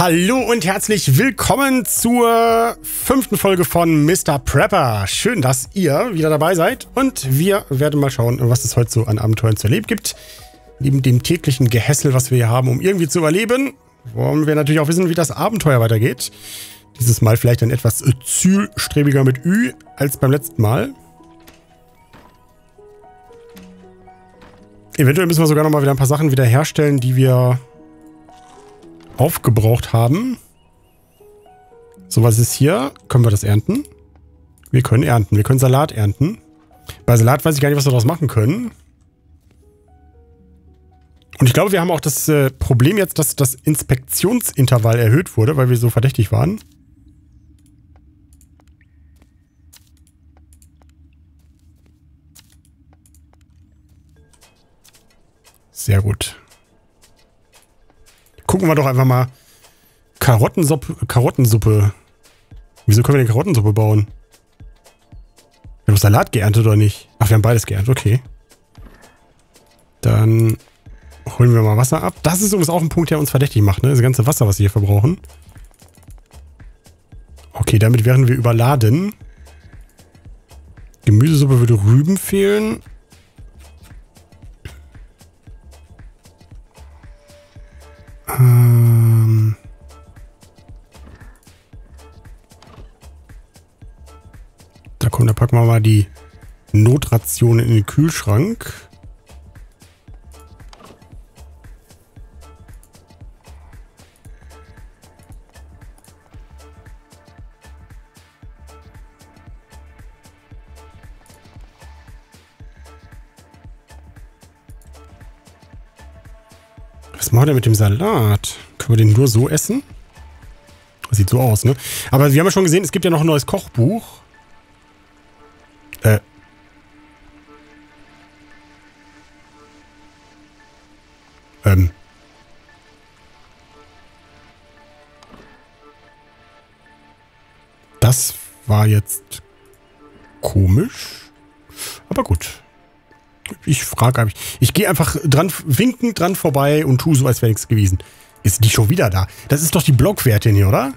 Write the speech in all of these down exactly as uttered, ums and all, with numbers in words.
Hallo und herzlich willkommen zur fünften Folge von Mister Prepper. Schön, dass ihr wieder dabei seid und wir werden mal schauen, was es heute so an Abenteuern zu erleben gibt. Neben dem täglichen Gehässel, was wir hier haben, um irgendwie zu überleben, wollen wir natürlich auch wissen, wie das Abenteuer weitergeht. Dieses Mal vielleicht dann etwas zielstrebiger mit Ü als beim letzten Mal. Eventuell müssen wir sogar noch mal wieder ein paar Sachen wiederherstellen, die wir aufgebraucht haben. So, was ist hier? Können wir das ernten? Wir können ernten. Wir können Salat ernten. Bei Salat weiß ich gar nicht, was wir daraus machen können. Und ich glaube, wir haben auch das äh, Problem jetzt, dass das Inspektionsintervall erhöht wurde, weil wir so verdächtig waren. Sehr gut. Gucken wir doch einfach mal. Karottensuppe. Karottensuppe. Wieso können wir denn Karottensuppe bauen? Wir haben Salat geerntet oder nicht? Ach, wir haben beides geerntet. Okay. Dann holen wir mal Wasser ab. Das ist übrigens auch ein Punkt, der uns verdächtig macht, ne? Das ganze Wasser, was wir hier verbrauchen. Okay, damit wären wir überladen. Gemüsesuppe würde Rüben fehlen. Ähm... Da kommt, da packen wir mal die Notrationen in den Kühlschrank. Was machen wir denn mit dem Salat? Können wir den nur so essen? Das sieht so aus, ne? Aber wir haben ja schon gesehen, es gibt ja noch ein neues Kochbuch. Äh. Ähm. Das war jetzt komisch. Aber gut. Ich frage einfach. Ich gehe einfach dran, winkend dran vorbei und tue so, als wäre nichts gewesen. Ist die schon wieder da? Das ist doch die Blockwertin hier, oder?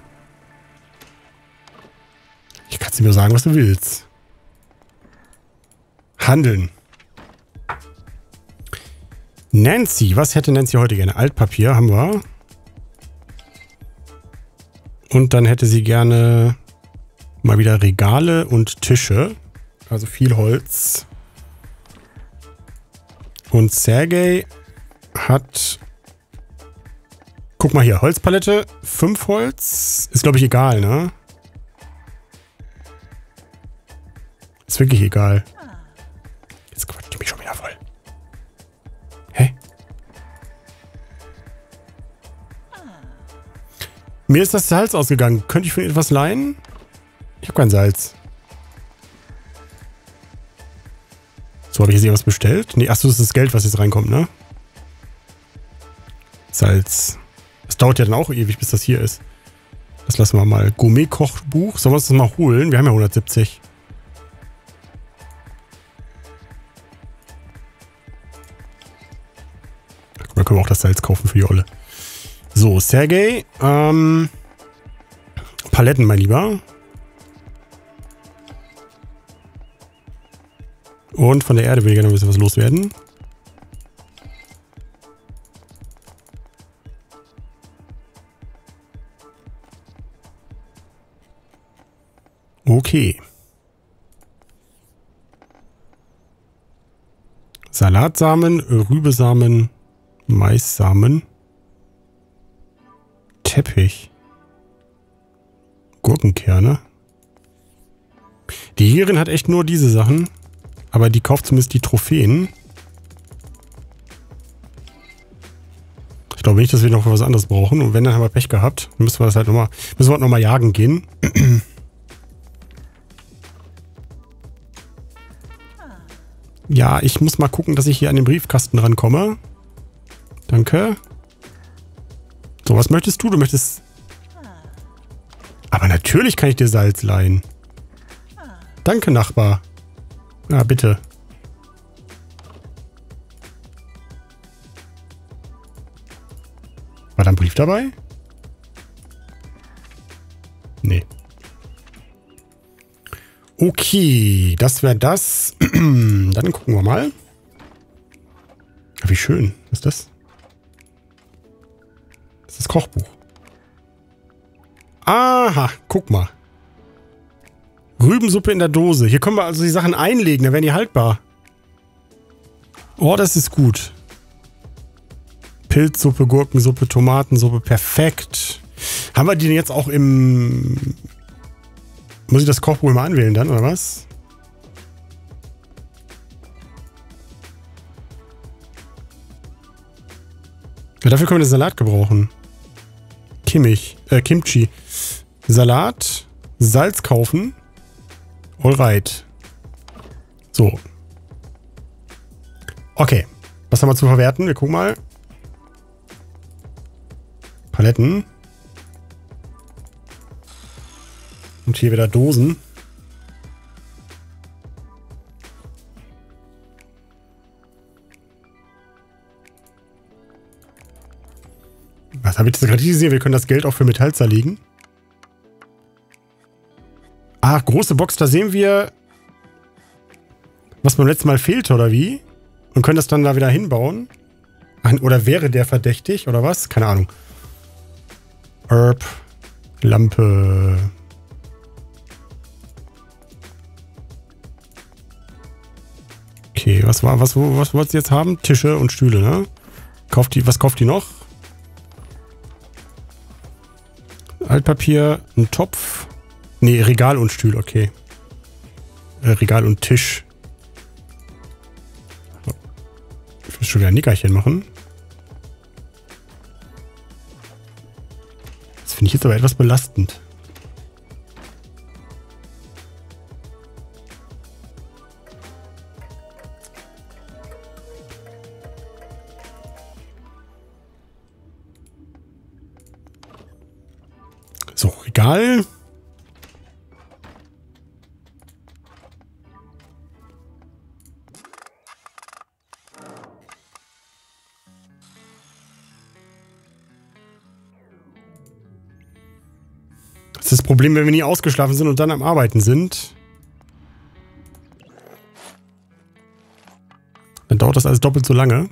Ich kann dir nur sagen, was du willst. Handeln. Nancy. Was hätte Nancy heute gerne? Altpapier haben wir. Und dann hätte sie gerne mal wieder Regale und Tische. Also viel Holz. Und Sergej hat... Guck mal hier, Holzpalette, fünf Holz. Ist, glaube ich, egal, ne? Ist wirklich egal. Jetzt quatscht die mich schon wieder voll. Hä? Mir ist das Salz ausgegangen. Könnte ich für etwas leihen? Ich habe kein Salz. So, habe ich jetzt hier was bestellt? Nee, achso, das ist das Geld, was jetzt reinkommt, ne? Salz. Das dauert ja dann auch ewig, bis das hier ist. Das lassen wir mal. Gourmet-Kochbuch. Sollen wir uns das mal holen? Wir haben ja hundertsiebzig. Da können wir auch das Salz kaufen für die Olle. So, Sergej. Ähm, Paletten, mein Lieber. Und von der Erde will ich gerne ein bisschen was loswerden. Okay. Salatsamen, Rübesamen, Maissamen, Teppich, Gurkenkerne. Die Jägerin hat echt nur diese Sachen. Aber die kauft zumindest die Trophäen. Ich glaube nicht, dass wir noch was anderes brauchen. Und wenn, dann haben wir Pech gehabt. Dann müssen wir das halt nochmal, müssen wir noch mal jagen gehen. Ja, ich muss mal gucken, dass ich hier an den Briefkasten rankomme. Danke. So, was möchtest du? Du möchtest... Aber natürlich kann ich dir Salz leihen. Danke, Nachbar. Ja, bitte. War da ein Brief dabei? Nee. Okay, das wäre das. Dann gucken wir mal. Wie schön. Was ist das? Das ist das Kochbuch. Aha, guck mal. Rübensuppe in der Dose. Hier können wir also die Sachen einlegen, dann werden die haltbar. Oh, das ist gut. Pilzsuppe, Gurkensuppe, Tomatensuppe, perfekt. Haben wir die denn jetzt auch im... Muss ich das Kochbuch immer anwählen dann, oder was? Ja, dafür können wir den Salat gebrauchen. Kimmich, äh, Kimchi. Salat, Salz kaufen. Alright. So. Okay. Was haben wir zu verwerten? Wir gucken mal. Paletten. Und hier wieder Dosen. Was habe ich das gerade gesehen? Wir können das Geld auch für Metall zerlegen. Ah, große Box, da sehen wir, was beim letzten Mal fehlte, oder wie? Und können das dann da wieder hinbauen. Ach, oder wäre der verdächtig, oder was? Keine Ahnung. Herb. Lampe. Okay, was war, was, was wollt ihr jetzt haben? Tische und Stühle, ne? Kauft die, was kauft die noch? Altpapier, ein Topf. Nee, Regal und Stuhl, okay. Äh, Regal und Tisch. Ich muss schon wieder ein Nickerchen machen. Das finde ich jetzt aber etwas belastend. So, Regal. Das ist das Problem, wenn wir nie ausgeschlafen sind und dann am Arbeiten sind. Dann dauert das alles doppelt so lange.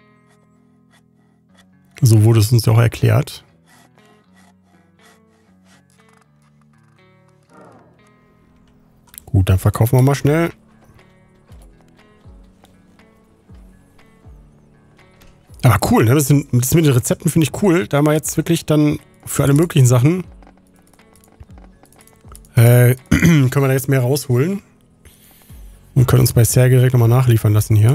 So wurde es uns ja auch erklärt. Gut, dann verkaufen wir mal schnell. Aber cool, ne? Das, sind, das mit den Rezepten finde ich cool. Da haben wir jetzt wirklich dann für alle möglichen Sachen äh, können wir da jetzt mehr rausholen. Und können uns bei Sergei direkt nochmal nachliefern lassen hier.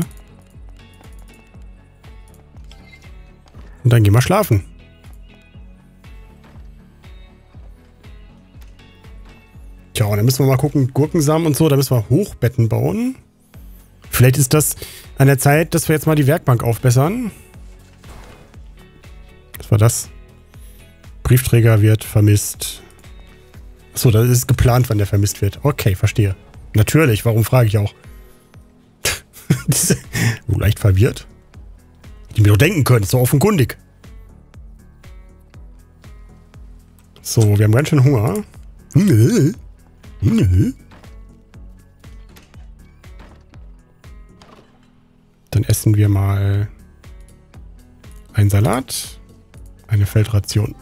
Und dann gehen wir schlafen. Tja, und dann müssen wir mal gucken, Gurkensamen und so, da müssen wir Hochbetten bauen. Vielleicht ist das an der Zeit, dass wir jetzt mal die Werkbank aufbessern. Was war das? Briefträger wird vermisst. Achso, das ist geplant, wann der vermisst wird. Okay, verstehe. Natürlich, warum frage ich auch? Diese, oh, leicht verwirrt. Die mir doch denken können, ist so offenkundig. So, wir haben ganz schön Hunger. Dann essen wir mal einen Salat, eine Feldration.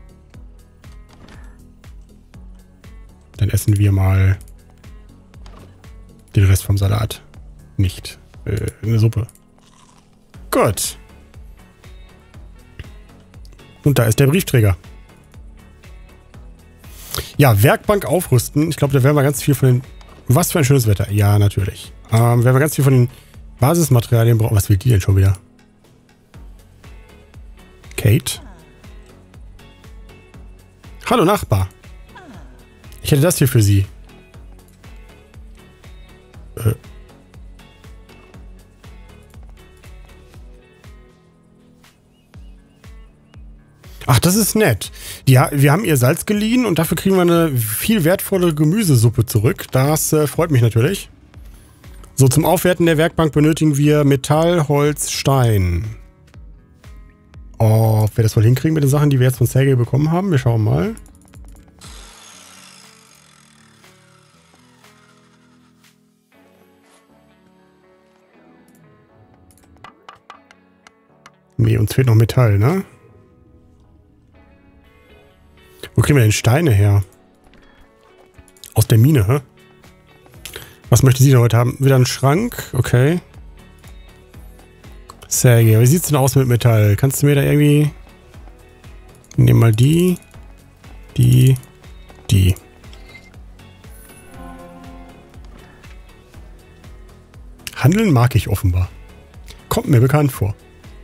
Dann essen wir mal den Rest vom Salat. Nicht. Äh, eine Suppe. Gut. Und da ist der Briefträger. Ja, Werkbank aufrüsten. Ich glaube, da werden wir ganz viel von den... Was für ein schönes Wetter. Ja, natürlich. Ähm, werden wir ganz viel von den Basismaterialien brauchen. Was will die denn schon wieder? Kate? Hallo, Nachbar. Ich hätte das hier für Sie. Äh. Ach, das ist nett. Ja, wir haben ihr Salz geliehen und dafür kriegen wir eine viel wertvolle Gemüsesuppe zurück. Das äh, freut mich natürlich. So, zum Aufwerten der Werkbank benötigen wir Metall, Holz, Stein. Oh, ob wir das wohl hinkriegen mit den Sachen, die wir jetzt von Sergei bekommen haben? Wir schauen mal. Nee, uns fehlt noch Metall, ne? Wo kriegen wir denn Steine her? Aus der Mine, hä? Was möchte sie denn heute haben? Wieder ein Schrank? Okay. Sergej, wie sieht's denn aus mit Metall? Kannst du mir da irgendwie... Nehmen mal die. Die. Die. Handeln mag ich offenbar. Kommt mir bekannt vor.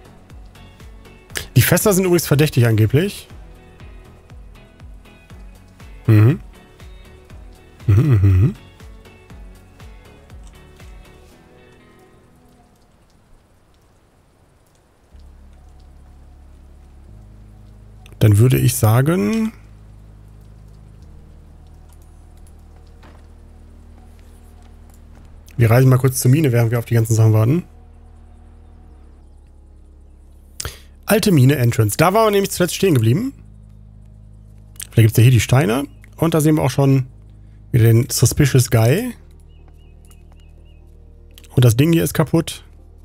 Die Fässer sind übrigens verdächtig angeblich. Mhm. Mhm, mhm, mhm. Dann würde ich sagen... Wir reisen mal kurz zur Mine, während wir auf die ganzen Sachen warten. Alte Mine Entrance. Da waren wir nämlich zuletzt stehen geblieben. Vielleicht gibt es ja hier die Steine. Und da sehen wir auch schon wieder den Suspicious Guy. Und das Ding hier ist kaputt.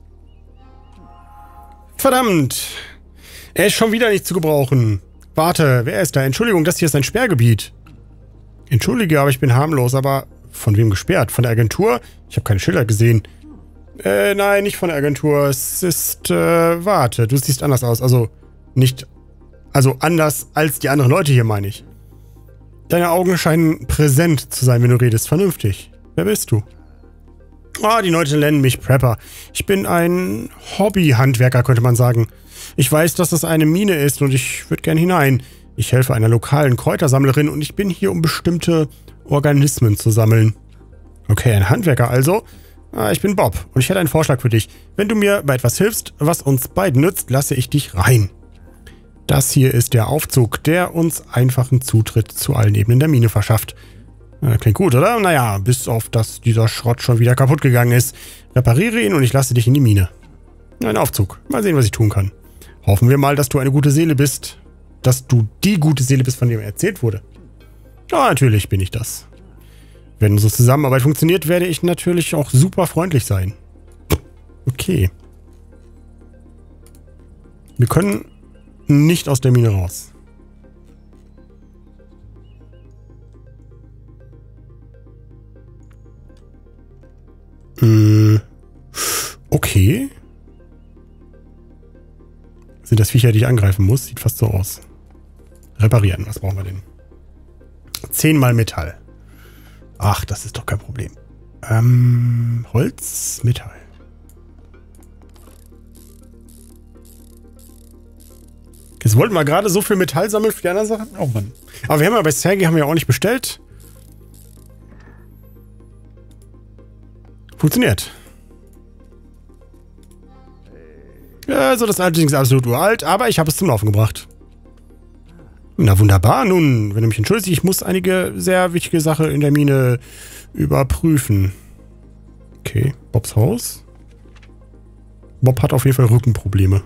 Verdammt! Er ist schon wieder nicht zu gebrauchen. Warte, wer ist da? Entschuldigung, das hier ist ein Sperrgebiet. Entschuldige, aber ich bin harmlos, aber... Von wem gesperrt? Von der Agentur? Ich habe keine Schilder gesehen. Äh, nein, nicht von der Agentur. Es ist, äh, warte, du siehst anders aus. Also, nicht, also anders als die anderen Leute hier, meine ich. Deine Augen scheinen präsent zu sein, wenn du redest. Vernünftig. Wer bist du? Ah, die Leute nennen mich Prepper. Ich bin ein Hobbyhandwerker, könnte man sagen. Ich weiß, dass das eine Mine ist und ich würde gern hinein. Ich helfe einer lokalen Kräutersammlerin und ich bin hier, um bestimmte Organismen zu sammeln. Okay, ein Handwerker also. Ah, ich bin Bob und ich hätte einen Vorschlag für dich. Wenn du mir bei etwas hilfst, was uns beiden nützt, lasse ich dich rein. Das hier ist der Aufzug, der uns einfachen Zutritt zu allen Ebenen der Mine verschafft. Ja, klingt gut, oder? Naja, bis auf, dass dieser Schrott schon wieder kaputt gegangen ist. Repariere ihn und ich lasse dich in die Mine. Ein Aufzug. Mal sehen, was ich tun kann. Hoffen wir mal, dass du eine gute Seele bist. Dass du die gute Seele bist, von der mir erzählt wurde. Ja, natürlich bin ich das. Wenn unsere Zusammenarbeit funktioniert, werde ich natürlich auch super freundlich sein. Okay. Wir können nicht aus der Mine raus. Äh, okay. Sind das Viecher, die ich angreifen muss? Sieht fast so aus. Reparieren, was brauchen wir denn? Zehnmal Metall. Ach, das ist doch kein Problem. Ähm, Holz, Metall. Jetzt wollten wir gerade so viel Metall sammeln für die anderen Sachen. Oh Mann. Aber wir haben ja bei Sergej haben wir ja auch nicht bestellt. Funktioniert. Ja, also das alte Ding ist absolut uralt, aber ich habe es zum Laufen gebracht. Na wunderbar, nun, wenn du mich entschuldigst, ich muss einige sehr wichtige Sachen in der Mine überprüfen. Okay, Bobs Haus. Bob hat auf jeden Fall Rückenprobleme.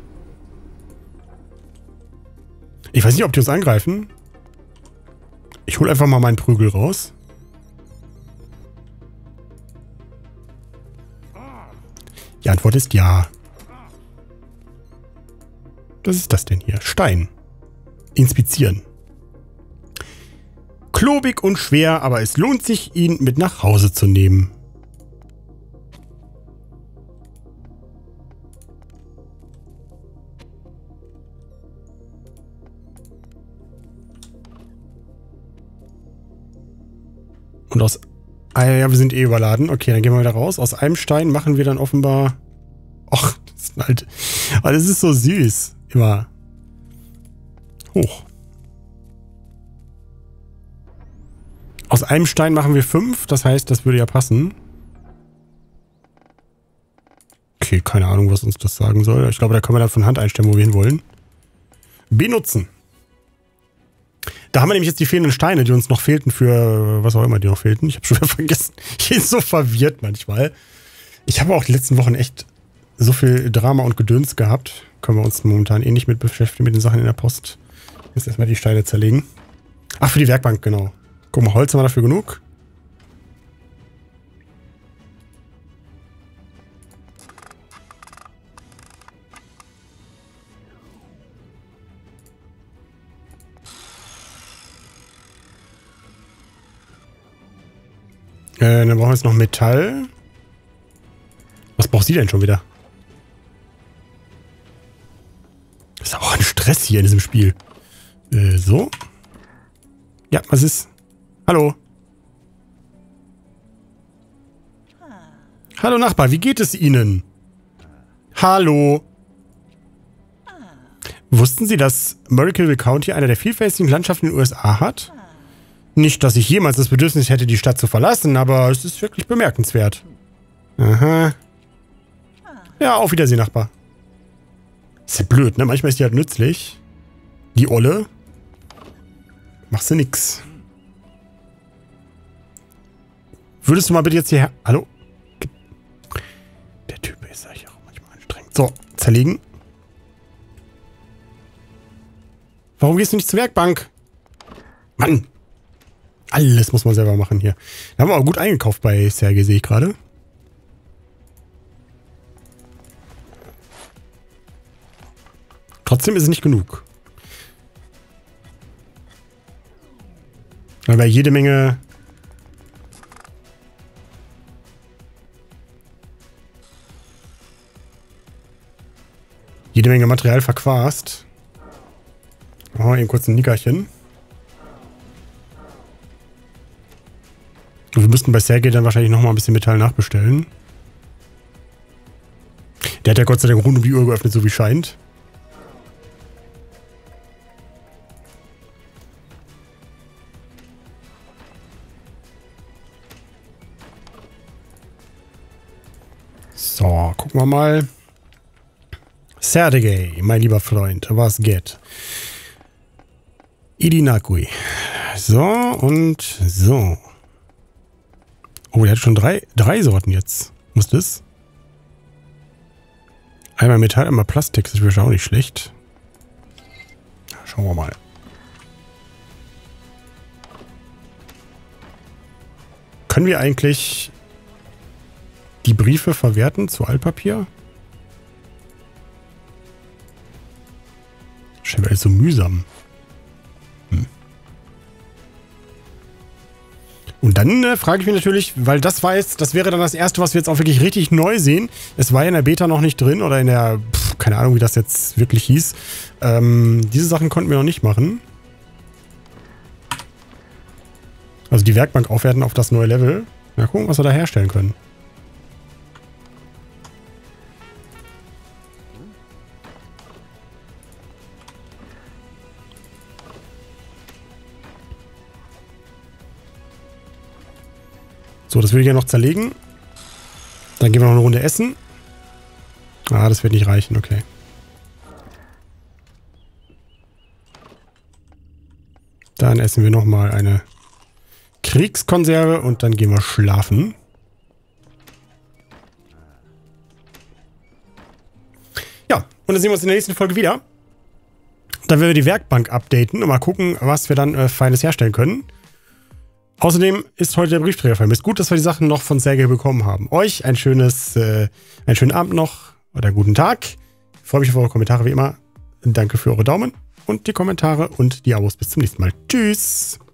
Ich weiß nicht, ob die uns angreifen. Ich hole einfach mal meinen Prügel raus. Die Antwort ist ja. Was ist das denn hier? Stein. Inspizieren. Klobig und schwer, aber es lohnt sich, ihn mit nach Hause zu nehmen. Und aus... Ah ja, wir sind eh überladen. Okay, dann gehen wir wieder raus. Aus einem Stein machen wir dann offenbar... Och, das ist halt... Aber das ist so süß. Immer... hoch. Aus einem Stein machen wir fünf, das heißt, das würde ja passen. Okay, keine Ahnung, was uns das sagen soll. Ich glaube, da können wir dann von Hand einstellen, wo wir hin wollen. Benutzen. Da haben wir nämlich jetzt die fehlenden Steine, die uns noch fehlten für was auch immer die noch fehlten. Ich habe schon wieder vergessen. Ich bin so verwirrt manchmal. Ich habe auch die letzten Wochen echt so viel Drama und Gedöns gehabt. Können wir uns momentan eh nicht mit beschäftigen, mit den Sachen in der Post. Jetzt erstmal die Steine zerlegen. Ach, für die Werkbank, genau. Guck mal, Holz haben wir dafür genug. Äh, dann brauchen wir jetzt noch Metall. Was braucht sie denn schon wieder? Das ist auch ein Stress hier in diesem Spiel. Äh, so. Ja, was ist? Hallo. Hallo Nachbar, wie geht es Ihnen? Hallo. Wussten Sie, dass Murrayville County eine der vielfältigsten Landschaften in den U S A hat? Nicht, dass ich jemals das Bedürfnis hätte, die Stadt zu verlassen, aber es ist wirklich bemerkenswert. Aha. Ja, auf Wiedersehen, Nachbar. Ist ja blöd, ne? Manchmal ist die halt nützlich. Die Olle. Machst du nix. Würdest du mal bitte jetzt hierher... Hallo? Der Typ ist eigentlich auch manchmal anstrengend. So, zerlegen. Warum gehst du nicht zur Werkbank? Mann! Alles muss man selber machen hier. Da haben wir auch gut eingekauft bei Sergei, sehe ich gerade. Trotzdem ist es nicht genug. Weil wir jede Menge... Jede Menge Material verquast. Oh, eben kurz ein Nickerchen. Und wir müssten bei Sergei dann wahrscheinlich nochmal ein bisschen Metall nachbestellen. Der hat ja Gott sei Dank rund um die Uhr geöffnet, so wie scheint. So, gucken wir mal. Sergei, mein lieber Freund, was geht? Idinakui. So, und so. Oh, der hat schon drei, drei Sorten jetzt. Was ist das? Einmal Metall, einmal Plastik. Das ist wahrscheinlich auch nicht schlecht. Schauen wir mal. Können wir eigentlich die Briefe verwerten zu Altpapier? Scheinbar ist so mühsam. Hm. Und dann äh, frage ich mich natürlich, weil das war jetzt, das wäre dann das erste, was wir jetzt auch wirklich richtig neu sehen. Es war ja in der Beta noch nicht drin oder in der, pf, keine Ahnung, wie das jetzt wirklich hieß. Ähm, diese Sachen konnten wir noch nicht machen. Also die Werkbank aufwerten auf das neue Level. Mal gucken, was wir da herstellen können. So, das würde ich ja noch zerlegen. Dann gehen wir noch eine Runde essen. Ah, das wird nicht reichen, okay. Dann essen wir nochmal eine Kriegskonserve und dann gehen wir schlafen. Ja, und dann sehen wir uns in der nächsten Folge wieder. Dann werden wir die Werkbank updaten und mal gucken, was wir dann äh, Feines herstellen können. Außerdem ist heute der Briefträger vermisst. Gut, dass wir die Sachen noch von Sergei bekommen haben. Euch ein schönes, äh, einen schönen Abend noch oder guten Tag. Ich freue mich auf eure Kommentare wie immer. Danke für eure Daumen und die Kommentare und die Abos. Bis zum nächsten Mal. Tschüss!